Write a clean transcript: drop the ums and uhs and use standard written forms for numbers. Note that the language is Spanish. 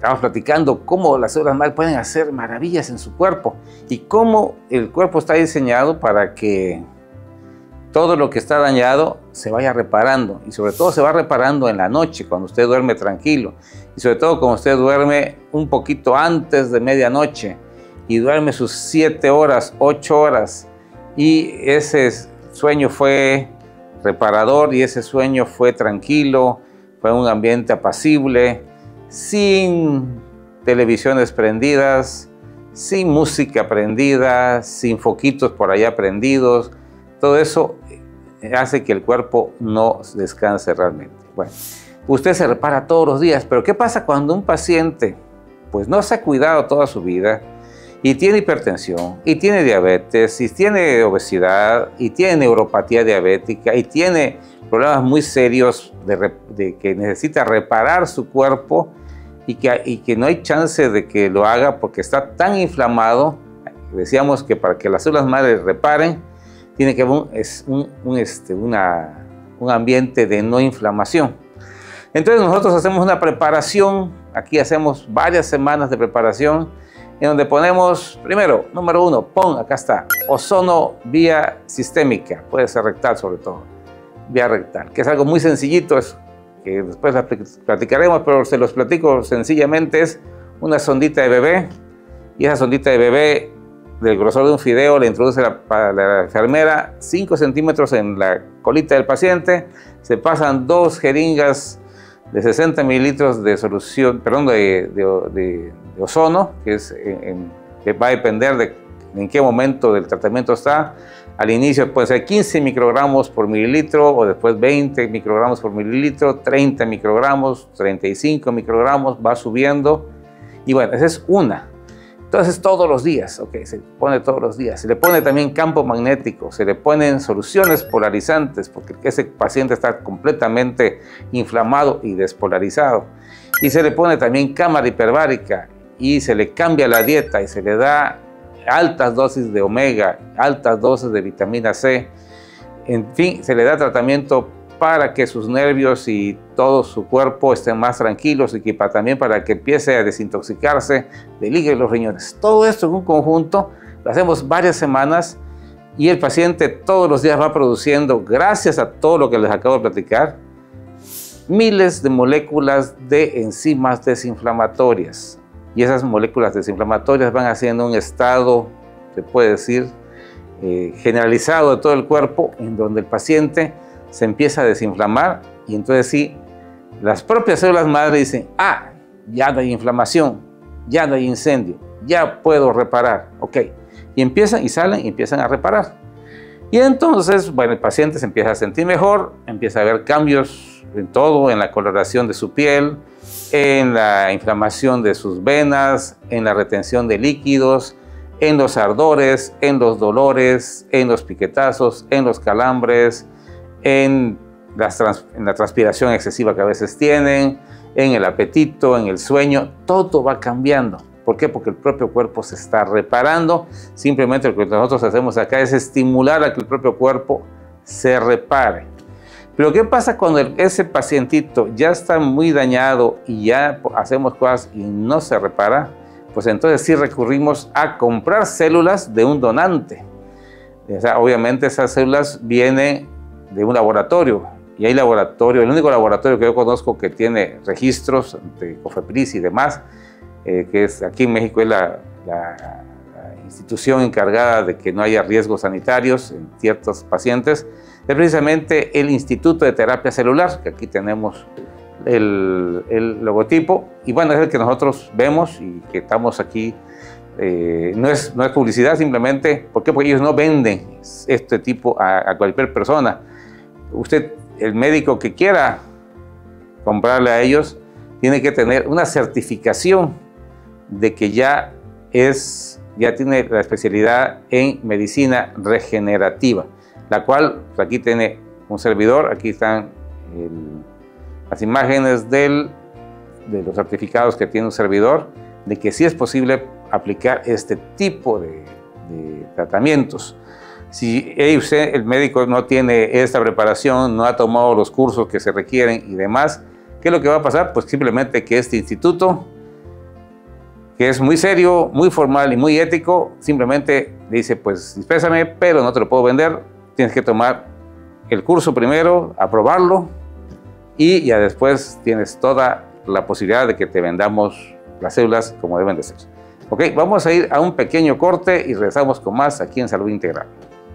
estamos platicando cómo las células madre pueden hacer maravillas en su cuerpo y cómo el cuerpo está diseñado para que todo lo que está dañado se vaya reparando, y sobre todo se va reparando en la noche, cuando usted duerme tranquilo, y sobre todo cuando usted duerme un poquito antes de medianoche y duerme sus 7 horas, 8 horas, y ese sueño fue reparador y ese sueño fue tranquilo, fue un ambiente apacible, sin televisiones prendidas, sin música prendida, sin foquitos por allá prendidos. Todo eso hace que el cuerpo no descanse realmente. Bueno, usted se repara todos los días, pero ¿qué pasa cuando un paciente pues no se ha cuidado toda su vida y tiene hipertensión, y tiene diabetes, y tiene obesidad, y tiene neuropatía diabética, y tiene problemas muy serios de que necesita reparar su cuerpo y que no hay chance de que lo haga porque está tan inflamado? Decíamos que para que las células madre reparen, tiene que haber un ambiente de no inflamación. Entonces nosotros hacemos una preparación, aquí hacemos varias semanas de preparación, en donde ponemos, primero, número 1, acá está, ozono vía sistémica, puede ser rectal sobre todo, vía rectal, que es algo muy sencillito, que después platicaremos, pero se los platico sencillamente. Es una sondita de bebé, y esa sondita de bebé, del grosor de un fideo, le introduce la enfermera 5 centímetros en la colita del paciente, se pasan 2 jeringas de 60 mililitros de solución, perdón, de ozono, que va a depender de en qué momento del tratamiento está. Al inicio puede ser 15 microgramos por mililitro, o después 20 microgramos por mililitro, 30 microgramos, 35 microgramos, va subiendo. Y bueno, esa es una. Entonces todos los días, se pone todos los días. Se le pone también campo magnético, se le ponen soluciones polarizantes, porque ese paciente está completamente inflamado y despolarizado. Y se le pone también cámara hiperbárica, y se le cambia la dieta, y se le da altas dosis de omega, altas dosis de vitamina C. En fin, se le da tratamiento para que sus nervios y todo su cuerpo estén más tranquilos, y que también para que empiece a desintoxicarse del hígado y los riñones. Todo esto en un conjunto lo hacemos varias semanas, y el paciente todos los días va produciendo, gracias a todo lo que les acabo de platicar, miles de moléculas de enzimas desinflamatorias. Y esas moléculas desinflamatorias van haciendo un estado, se puede decir, generalizado de todo el cuerpo, en donde el paciente se empieza a desinflamar, y entonces sí, las propias células madre dicen, ya no hay inflamación, ya no hay incendio, ya puedo reparar, y empiezan y salen y empiezan a reparar. Y entonces, bueno, el paciente se empieza a sentir mejor, empieza a ver cambios en todo, en la coloración de su piel, en la inflamación de sus venas, en la retención de líquidos, en los ardores, en los dolores, en los piquetazos, en los calambres, en la transpiración excesiva que a veces tienen, en el apetito, en el sueño. Todo va cambiando. ¿Por qué? Porque el propio cuerpo se está reparando. Simplemente lo que nosotros hacemos acá es estimular a que el propio cuerpo se repare. Pero ¿qué pasa cuando ese pacientito ya está muy dañado y ya hacemos cosas y no se repara? Pues entonces sí recurrimos a comprar células de un donante. O sea, obviamente esas células vienen de un laboratorio, y hay laboratorio, el único laboratorio que yo conozco que tiene registros de COFEPRIS y demás, que es aquí en México, es la institución encargada de que no haya riesgos sanitarios en ciertos pacientes, es precisamente el Instituto de Terapia Celular, que aquí tenemos el logotipo, y bueno, es el que nosotros vemos y que estamos aquí. No es publicidad, simplemente, ¿por qué? Porque ellos no venden este tipo a cualquier persona. Usted, el médico que quiera comprarle a ellos, tiene que tener una certificación de que ya tiene la especialidad en medicina regenerativa, la cual aquí tiene un servidor. Aquí están las imágenes de los certificados que tiene un servidor, de que sí es posible aplicar este tipo de tratamientos. Si usted, el médico, no tiene esta preparación, no ha tomado los cursos que se requieren y demás, ¿qué es lo que va a pasar? Pues simplemente que este instituto que es muy serio, muy formal y muy ético, simplemente dice, pues dispénsame, pero no te lo puedo vender, tienes que tomar el curso primero, aprobarlo, y ya después tienes toda la posibilidad de que te vendamos las células como deben de ser. Ok, vamos a ir a un pequeño corte y regresamos con más aquí en Salud Integral.